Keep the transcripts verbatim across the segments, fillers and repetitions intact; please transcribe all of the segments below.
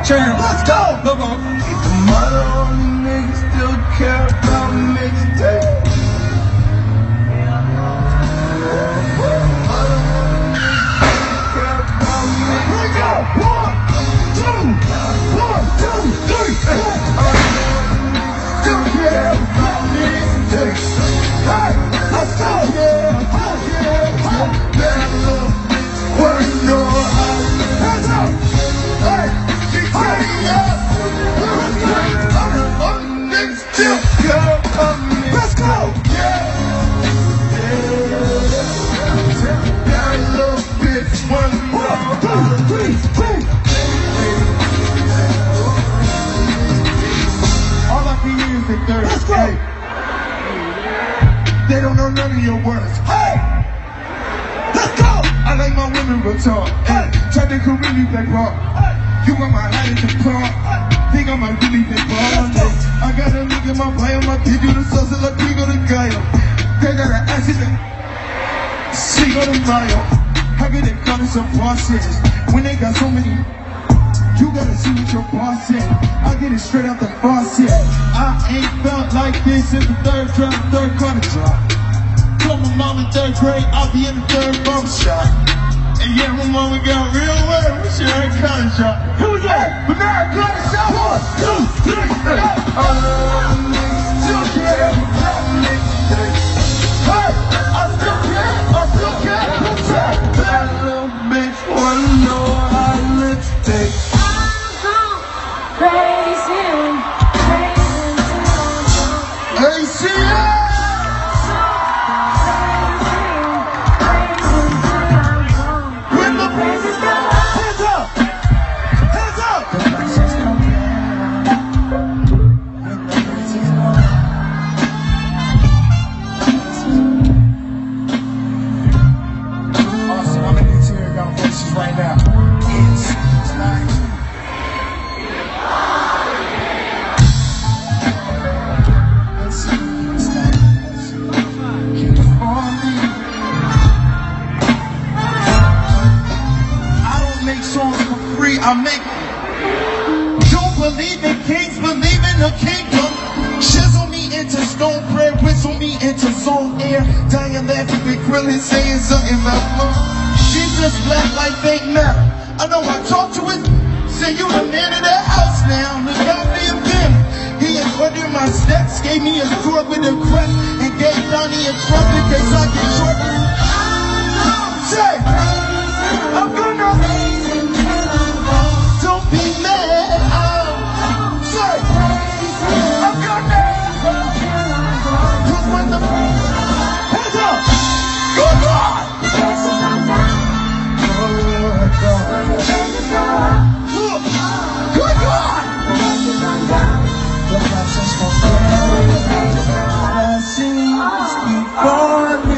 Champ. Let's go. Come on. The mother on the niggas still care about mixtape. Let's go! Yeah! That little bitch, one, two, three, three. All I can hear is the third. Let's go! Hey. They don't know none of your words. Hey! Let's go! I like my women real talk. Hey! Try to cool really big ball. You got my hat at the park. Think I might really big ball. I gotta look at my bio, my kid, you the sauce, like we go to Gaia. They got an accident. She go to Mayo. How could they call it some bosses when they got so many? You gotta see what your boss said. I get it straight out the faucet. I ain't felt like this since the third drop, third quarter drop. Told my mom in third grade, I'll be in the third bump shot. And yeah, my mama got real word, we should have cut a shot. Here we go, we got a cut a shot. One, two, three, four. All the niggas still care about mixtapes. Hey, I still care, I still care, I still care. That little bitch wanna know how lips taste. Crazy, crazy, Hey, see ya! Right now, it's like let's see, it's like let's see. Keep on me. I don't make songs for free. I make. Don't believe in kings, believe in the kingdom. Chisel me into stone bread, whistle me into zone air. Dying laughing with grilling, saying something about flow. Jesus black like fake metal. I know I talked to it. Say you the man of the house now. Look out for your family. He ordered my steps, gave me a sword with a crest, and gave Donnie a trunk in case I get short. Say, I'm gonna. Don't be mad. I'm say, I'm gonna. Cause when the hands up, good Lord. Good God! The process for blessings before me.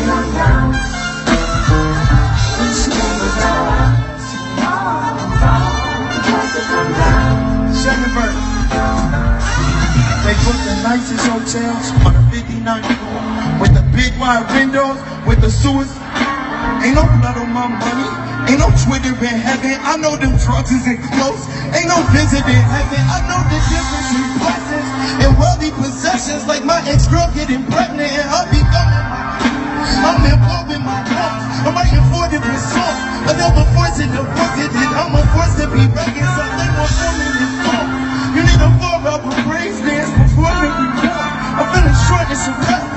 Second verse. They put the nicest hotels on the fifty-ninth floor with the big wide windows, with the sewers. Ain't no blood on my money. Ain't no Twitter in heaven. I know them drugs is close. Ain't no visit in heaven. I know the difference in blessings and worldly possessions. Like my ex-girl getting pregnant and her becoming my. I'm in love with my thoughts. I'm writing four different songs. Another voice in the voice it is. I'm a force to be reckoned. Something more forming this song. You need a four-hour praise dance before the reward. I'm feeling short and some rest.